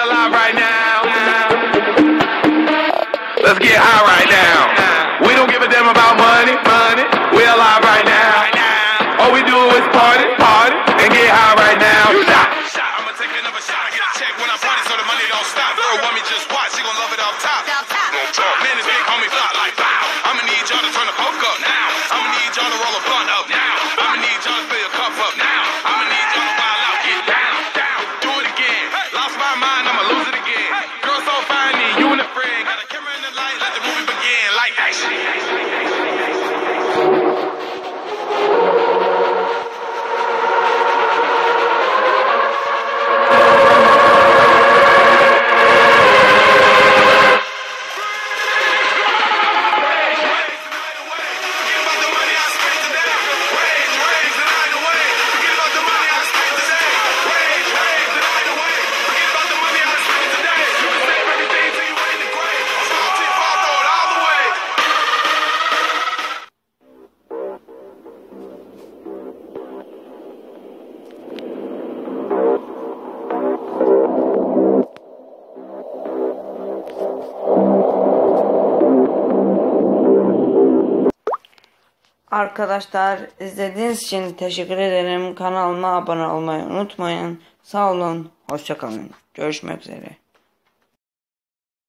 alive right now. Let's get high right now. We don't give a damn about money. We alive right now. All we do is party, and get high right now. I'ma take another shot, get a check when I party so the money don't stop. Girl want me just watch, she gon' love it off top. Man, this big homie fly like wow. I'ma need y'all to turn the coke up now. I'ma need y'all to roll a blunt up now. I'ma need y'all to fill your cup up now. I'ma need y'all to wild out, get down. Do it again. Lost my mind, I'ma lose it again. Girl so fine, me, you and a friend. Got a camera in the light, let the movie begin. Like action. Arkadaşlar izlediğiniz için teşekkür ederim. Kanalıma abone olmayı unutmayın. Sağ olun. Hoşça kalın. Görüşmek üzere.